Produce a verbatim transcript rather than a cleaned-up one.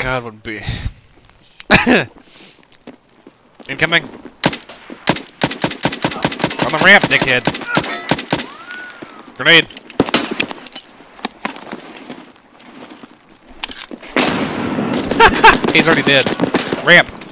god, would be... Incoming! On the ramp, dickhead! Grenade! He's already dead. Ramp!